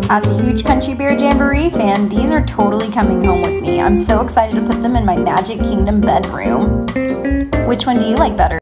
As a huge Country Bear Jamboree fan, these are totally coming home with me. I'm so excited to put them in my Magic Kingdom bedroom. Which one do you like better?